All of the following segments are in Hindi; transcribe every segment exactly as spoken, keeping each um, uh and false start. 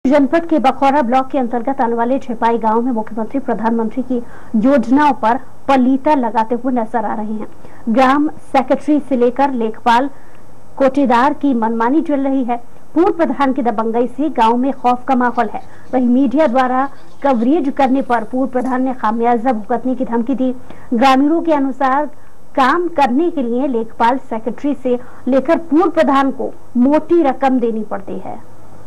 जनपद के बखौरा ब्लॉक के अंतर्गत आने वाले छिपाई गांव में मुख्यमंत्री प्रधानमंत्री की योजनाओं पर पलीता लगाते हुए नजर आ रहे हैं। ग्राम सेक्रेटरी से लेकर लेखपाल कोटेदार की मनमानी चल रही है। पूर्व प्रधान की दबंगई से गांव में खौफ का माहौल है। वहीं मीडिया द्वारा कवरेज करने पर पूर्व प्रधान ने खामियाजा भुगतने की धमकी दी। ग्रामीणों के अनुसार काम करने के लिए लेखपाल सेक्रेटरी से लेकर पूर्व प्रधान को मोटी रकम देनी पड़ती है।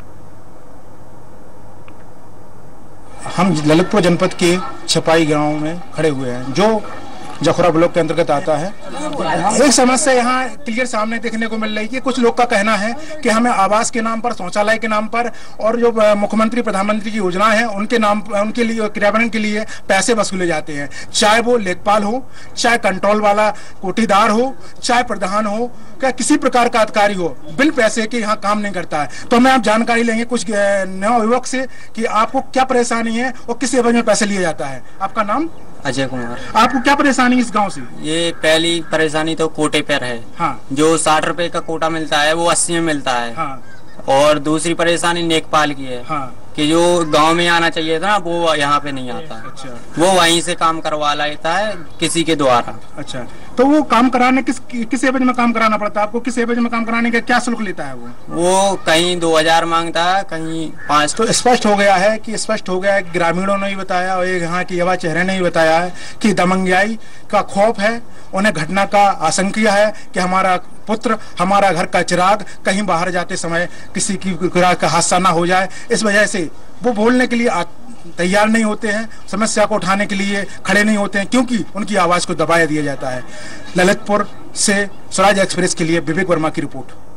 हम ललितपुर जनपद के छिपाई गांव में खड़े हुए हैं जो जखौरा ब्लॉक के अंतर्गत आता है। एक समस्या यहाँ क्लियर सामने देखने को मिल रही है। कुछ लोग का कहना है कि हमें आवास के नाम पर, शौचालय के नाम पर और जो मुख्यमंत्री प्रधानमंत्री की योजना है उनके नाम उनके लिए क्रियान्वयन के लिए पैसे वसूले जाते हैं। चाहे वो लेखपाल हो, चाहे कंट्रोल वाला कोटीदार हो, चाहे प्रधान हो, क्या किसी प्रकार का अधिकारी हो, बिल पैसे के यहाँ काम नहीं करता है। तो हमें आप जानकारी लेंगे कुछ नवयुवक से कि आपको क्या परेशानी है और किस एवज में पैसे लिया जाता है। आपका नाम? अजय कुमार। आपको क्या परेशानी इस गांव से? ये पहली परेशानी तो कोटे पर है। हाँ। जो साठ रुपए का कोटा मिलता है वो अस्सी में मिलता है। हाँ। और दूसरी परेशानी लेखपाल की है। हाँ। कि जो गांव में आना चाहिए था ना वो यहाँ पे नहीं आता। अच्छा। वो वहीं से काम करवा लेता है किसी के द्वारा। अच्छा, तो वो काम कराने किस किस एवज में काम कराना पड़ता है आपको? किस एवज में काम कराने का क्या शुल्क लेता है वो? वो कहीं दो हजार मांगता है, कहीं पाँच। तो स्पष्ट हो गया है कि स्पष्ट हो गया है ग्रामीणों ने भी बताया और यहाँ की युवा चेहरे ने भी बताया है कि दबंगाई का खौफ है। उन्हें घटना का आशंका है कि हमारा पुत्र, हमारा घर का चिराग कहीं बाहर जाते समय किसी की का हादसा ना हो जाए। इस वजह से वो बोलने के लिए तैयार नहीं होते हैं, समस्या को उठाने के लिए खड़े नहीं होते हैं, क्योंकि उनकी आवाज को दबाया दिया जाता है। ललितपुर से स्वराज एक्सप्रेस के लिए विवेक वर्मा की रिपोर्ट।